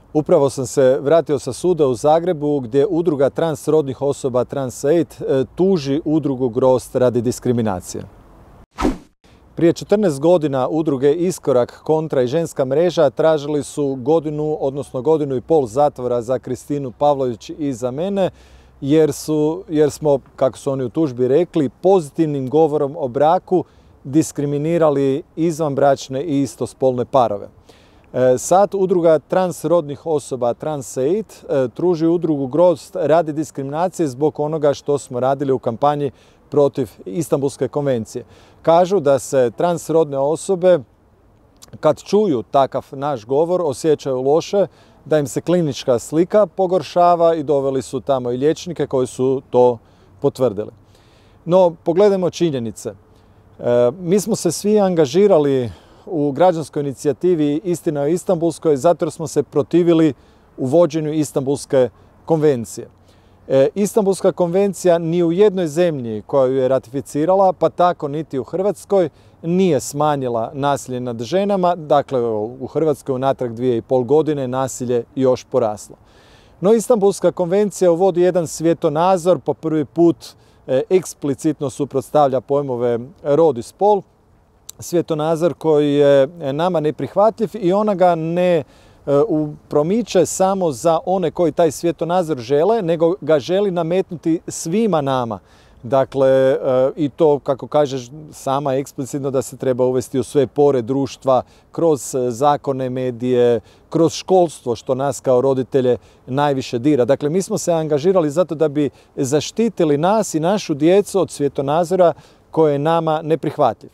Upravo sam se vratio sa suda u Zagrebu gdje udruga transrodnih osoba Trans8 tuži udrugu Grozd radi diskriminacije. Prije 14 godina udruge Iskorak, Kontra i Ženska mreža tražili su godinu, odnosno godinu i pol zatvora za Kristinu Pavlović i za mene, jer smo, kako su oni u tužbi rekli, pozitivnim govorom o braku diskriminirali izvanbračne i istospolne parove. Sad udruga transrodnih osoba Trans8 tuži udrugu Grozd radi diskriminacije zbog onoga što smo radili u kampanji protiv Istanbulske konvencije. Kažu da se transrodne osobe, kad čuju takav naš govor, osjećaju loše, da im se klinička slika pogoršava i doveli su tamo i liječnike koji su to potvrdili. No, pogledajmo činjenice. Mi smo se svi angažirali u građanskoj inicijativi Istina o Istanbulskoj zato jer smo se protivili uvođenju Istanbulske konvencije. Istanbulska konvencija ni u jednoj zemlji koja ju je ratificirala, pa tako niti u Hrvatskoj, nije smanjila nasilje nad ženama. Dakle, u Hrvatskoj unatrag 2,5 godine nasilje još poraslo. No, Istanbulska konvencija uvodi jedan svjetonazor, po prvi put eksplicitno suprotstavlja pojmove rod i spol, svjetonazor koji je nama neprihvatljiv i ona ga ne promiče samo za one koji taj svjetonazor žele, nego ga želi nametnuti svima nama. Dakle, i to, kako kažeš sama eksplicitno, da se treba uvesti u sve pore društva, kroz zakone, medije, kroz školstvo, što nas kao roditelje najviše dira. Dakle, mi smo se angažirali zato da bi zaštitili nas i našu djecu od svjetonazora koje je nama neprihvatljiv.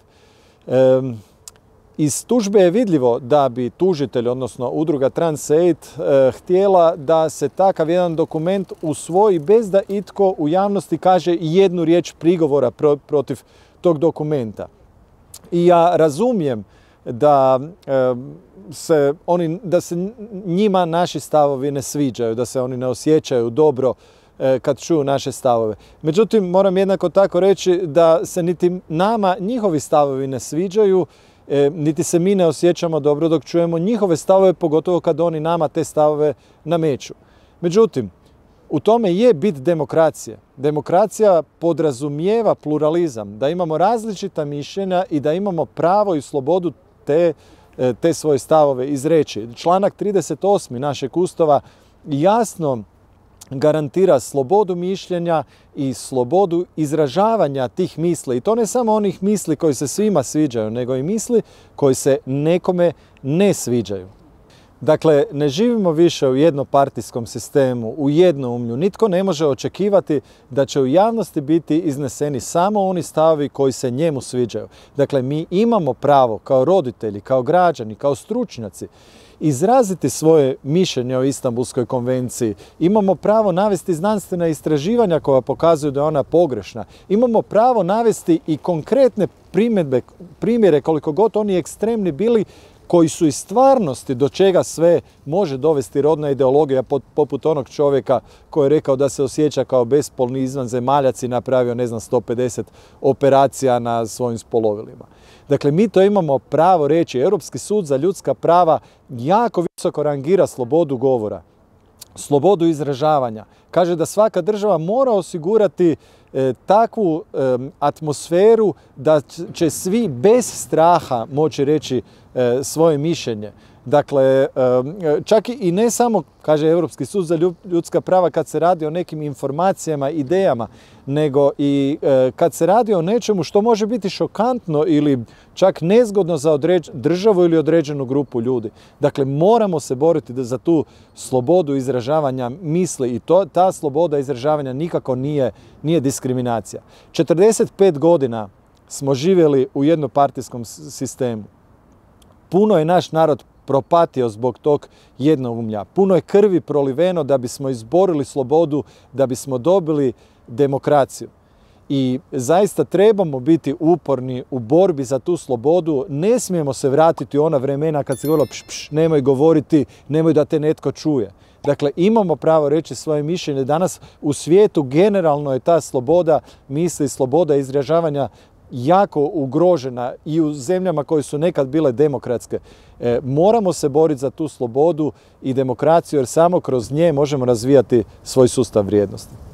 Iz tužbe je vidljivo da bi tužitelj, odnosno udruga Trans8, htjela da se takav jedan dokument usvoji bez da itko u javnosti kaže jednu riječ prigovora protiv tog dokumenta. I ja razumijem da se njima naši stavovi ne sviđaju, da se oni ne osjećaju dobro kad čuju naše stavove. Međutim, moram jednako tako reći da se niti nama njihovi stavovi ne sviđaju, niti se mi ne osjećamo dobro dok čujemo njihove stavove, pogotovo kad oni nama te stavove nameću. Međutim, u tome je bit demokracije. Demokracija podrazumijeva pluralizam, da imamo različita mišljenja i da imamo pravo i slobodu te svoje stavove izreći. Članak 38. našeg Ustava jasno garantira slobodu mišljenja i slobodu izražavanja tih misli. I to ne samo onih misli koji se svima sviđaju, nego i misli koji se nekome ne sviđaju. Dakle, ne živimo više u jednopartijskom sistemu, u jednoumlju. Nitko ne može očekivati da će u javnosti biti izneseni samo oni stavovi koji se njemu sviđaju. Dakle, mi imamo pravo kao roditelji, kao građani, kao stručnjaci izraziti svoje mišljenje o Istanbulskoj konvenciji. Imamo pravo navesti znanstvena istraživanja koja pokazuju da je ona pogrešna. Imamo pravo navesti i konkretne primjere, koliko god oni ekstremni bili, koji su iz stvarnosti do čega sve može dovesti rodna ideologija, poput onog čovjeka koji je rekao da se osjeća kao bespolni izvanzemaljac i napravio, 150 operacija na svojim spolovilima. Dakle, mi to imamo pravo reći. Europski sud za ljudska prava jako visoko rangira slobodu govora, slobodu izražavanja. Kaže da svaka država mora osigurati takvu atmosferu da će svi bez straha moći reći svoje mišljenje. Dakle, čak i ne samo, kaže Europski sud za ljudska prava, kad se radi o nekim informacijama, idejama, nego i kad se radi o nečemu što može biti šokantno ili čak nezgodno za državu ili određenu grupu ljudi. Dakle, moramo se boriti za tu slobodu izražavanja misli i ta sloboda izražavanja nikako nije diskriminacija. 45 godina smo živjeli u jednopartijskom sistemu. Puno je naš narod propatio zbog tog jednoumlja. Puno je krvi proliveno da bismo izborili slobodu, da bismo dobili demokraciju. I zaista trebamo biti uporni u borbi za tu slobodu. Ne smijemo se vratiti u ona vremena kad se govorilo nemoj govoriti, nemoj da te netko čuje. Dakle, imamo pravo reći svoje mišljenje. Danas u svijetu generalno je ta sloboda misli, sloboda izražavanja jako ugrožena i u zemljama koje su nekad bile demokratske. Moramo se boriti za tu slobodu i demokraciju jer samo kroz nje možemo razvijati svoj sustav vrijednosti.